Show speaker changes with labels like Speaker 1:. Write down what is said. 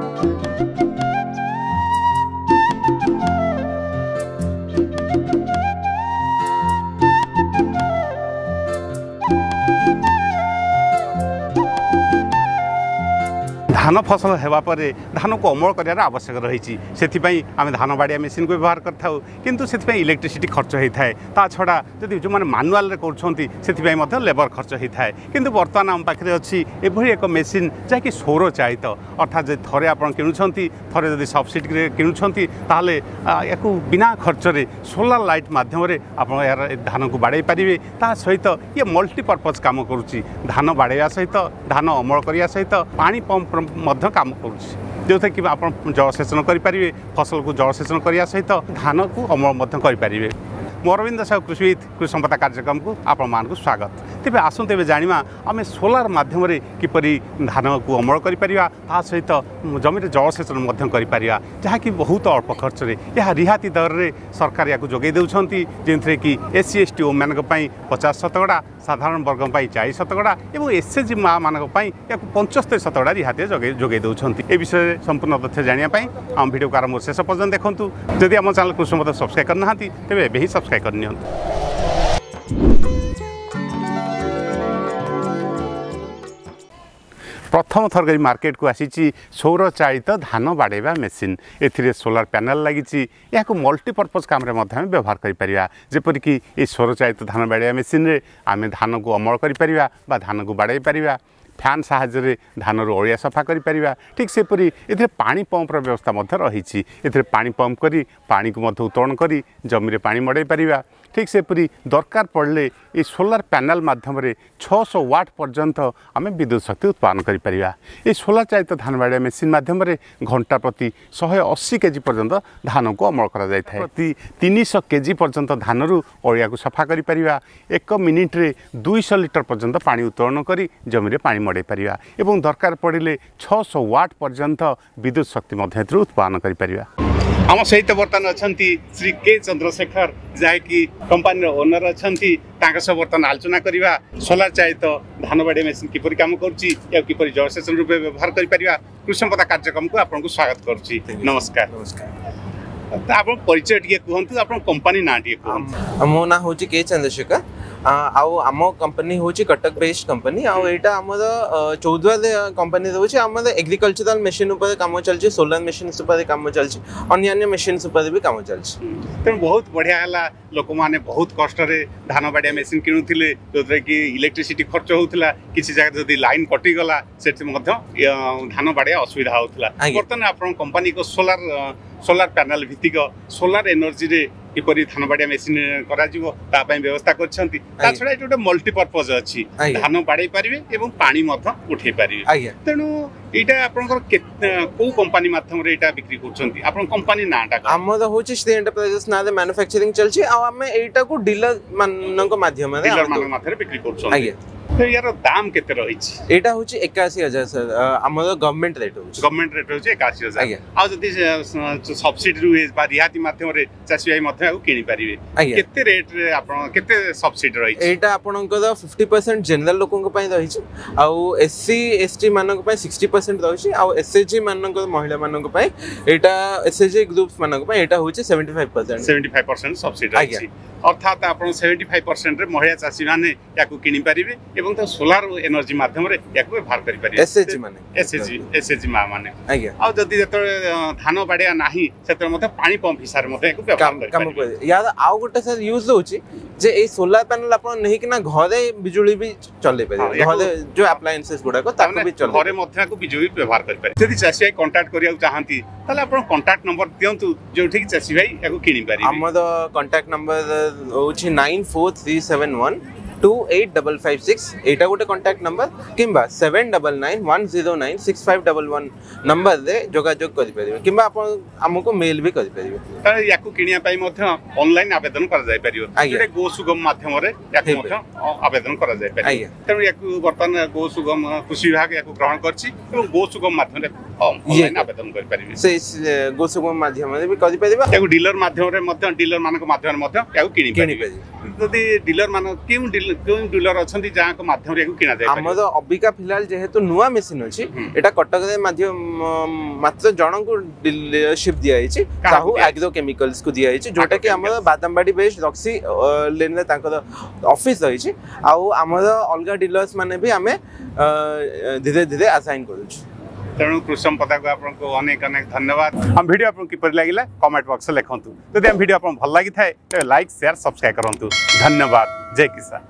Speaker 1: धान फसल होगापर धान को अमल कर आवश्यक रही से आम धान बाड़िया मेसीन को व्यवहार करूँ किंतु से इलेक्ट्रिसिटी खर्च होता है ता छड़ा जदि जो मैंने मानुआल कर लेबर खर्च होता है किंतु बर्तमान आम पाखे अच्छी एभली एक मेसीन जहाँकि सौर चालित अर्थात जो थे आप किणुंट थे जब सब्सिडी किणुंट ताले या बिना खर्चरे सोलार लाइट मध्यम आप यार धान को बाड़े पारे ता सहित ये मल्टीपर्पज काम करुच्ची धान बाड़ेवा सहित धान अमल करने सहित पानी पंप काम करुच्ची जो कि आप जलसेचन करेंगे फसल को जलसेचन करने सहित धान को अमल करेंगे मोरविंद साहू कृषि संपदा कार्यक्रम को आपण स्वागत तेज आसतु तेज जाना आम सोलार मध्यम किपरि धान को अमल कर सहित जमी जलसेचन कर जहाँकि बहुत अल्प खर्च यह रिहाती दर में सरकार या जोगे देउछंती जेनथरे कि SC ST ओ मानक 50% साधारण वर्ग 40% और SHG माँ मानक 75% रिहाती जोगे देउछंती ए विषय संपूर्ण तथ्य जानापी आम वीडियो को आरंभ शेष पर्यटन देखूँ जदि आम चैनल कृषि संपदा सब्सक्राइब करना तेज एवं सब्सक्राइब करनी। प्रथम थर मार्केट को आसी सौर चालित धान बाड़ेवा मेसीन ए सोलार पैनल लगी या मल्टीपर्पज काम व्यवहार करपरिक ये सौर चालित धान बाड़ेवा मेसीन रे आम धान को अमल कर धान को बाड़े पारिबा फैन साहाय्य धान अलिया सफा कर ठीक सेपरी ए पानी पंपर व्यवस्था रही पानी पंप कर पानी को उत्तोलन कर जमी पानी मड़े पारिबा ठीक सेपरी दरकार पड़े ये सोलार पैनल मध्यम 600 वाट पर्यंत आम विद्युत शक्ति उत्पादन कर ये सोलार चालित धान बाड़िया मेसीन मध्यम घंटा प्रति 180 केजी पर्यंत धान को अमल कर प्रति 300 केजी पर्यंत धान अलिया को सफा कर 1 मिनिट रे 200 लिटर पर्यंत पानी उत्तोलन कर जमी पानी मड़े पारिबा एवं दरकार पड़े 600 वाट पर्यंत विद्युत शक्ति उत्पादन कर आम सहित बर्तमान अच्छा श्री के चंद्रशेखर जहाँकि कंपानी ओनर अच्छा सब बर्तमान आलोचना करवा सोलार चालित धान बाड़िया मेसीन किपरि काम करिपरि जलसेचन रूप व्यवहार कर कृषि संपदा कार्यक्रम को आपको स्वागत करुच्ची। नमस्कार। नमस्कार आप परिचय टे कहतु आप कंपानी ना टे कहतु।
Speaker 2: मो ना हूँ के चंद्रशेखर आम कंपनी हूँ कटक बेस्ड कंपनी आईटा आम 14 कंपनी रोचे आम एग्रीकल्चरल मेसीन काम चलती सोलार मेसीन काम चलती अन्य मेसीन भी काम चलती
Speaker 1: तेणु बहुत बढ़िया है लोक मैंने बहुत कष्ट धान बाड़िया मेसीन किणुले जो कि इलेक्ट्रिसिटी खर्च होता किसी जगह जब लाइन कटिगला से धान बाड़िया असुविधा होता बर्तमान आप कंपानी को सोलार पैनल भित्तिक सोलार एनर्जी रे किपरि धान बाड़िया मेसीन करा व्यवस्था कर छड़ा ये मल्टीपर्पज अच्छी धान बाड़े पारे और पानी उठे पारे तेणु यहाँ आप कंपानी माध्यम बिक्री कर कंपानी नाटा
Speaker 2: आमर हूँ श्री एंटरप्राइजेस ना मैन्युफैक्चरिंग चलती आम एटा को डीलर मान माध्यम
Speaker 1: बिक्री कर तो यार दाम केते रही
Speaker 2: एटा होची 81,000 सर हमर गवर्नमेंट रेट होची
Speaker 1: 81,000 आ जदी सब्सिडी रुहे बा रिहाती माध्यम रे चासी भाई मथे किनि परिबे केते रेट रे आपण केते सब्सिडी रही
Speaker 2: एटा आपनकर 50% जनरल लोकन पय रही आ SC ST मानक पय 60% रही आ SHG मानक महिला मानक पय एटा SHG ग्रुप्स मानक पय एटा होची 75%
Speaker 1: सब्सिडी रही अर्थात आप 75% रे महिला चासी माने याकू किनि परिबे एवं तो सोलार एनर्जी माध्यम रे याकू व्यवहार करि परिबे SHG मा माने आ जदी जत धान बाड़िया नाही सेतर मते पानी पंप हिसाब मते याकू व्यवहार करि परिबे
Speaker 2: यार आ गोटे सर यूज होची जे ए सोलार पैनल आपण नहीं कि ना घरे बिजुली भी चले परिबे घरे जो अप्लायंसेस गुडा को ताको भी चले घरे
Speaker 1: मते याकू बिजुली व्यवहार करि परिबे जदी चासी भाई कांटेक्ट करिया चाहंती ताले आपण कांटेक्ट नंबर दियंतु जोठी कि चासी भाई याकू किनि परिबे
Speaker 2: हमर कांटेक्ट नंबर होची 94371 28556 एटा गोटे कांटेक्ट नंबर किंबा 7991096511 नंबर रे जोगाजोग करि परिबे किंबा आपण हमको मेल भी करि परिबे
Speaker 1: त याकू किनिया पई मध्य ऑनलाइन आवेदन कर जाय परियो जेते गो सुगम माध्यम रे याकू मध्य आवेदन कर जाय परियो तेनु याकू वर्तमान गो सुगम कृषि विभाग याकू ग्रहण करछि एवं गो सुगम माध्यम रे ऑनलाइन आवेदन कर परिबे
Speaker 2: से गो सुगम माध्यम रे भी करि परिबे
Speaker 1: याकू डीलर माध्यम रे मध्य डीलर मानक माध्यम रे मध्य याकू किनि परिबे जदि डीलर मान केउ कोन डीलर अछंती जहाँ को माध्यम रे किना जाय
Speaker 2: हमर अबिका फिलहाल जेहेतु नुआ मेसिन अछि एटा कटक रे माध्यम मात्र जण को डीलरशिप दिया आइछि साहू एग्रो केमिकल्स को दिया आइछि जोटा कि हमर बादामबाड़ी बेस्ड रक्सी लेन रे तांकर ऑफिस रहिछि आ हमर अलगा डीलर्स माने भी हमें धीरे धीरे असाइन करू
Speaker 1: तेणु कृषि संपदा को आपको अनेक अनेक धन्यवाद हम वीडियो आपको किपर लगिला कमेंट बॉक्स में लिखंतु यदि हम वीडियो आपको भल लगी थाए तो लाइक शेयर सब्सक्राइब करंतु धन्यवाद जय किसान।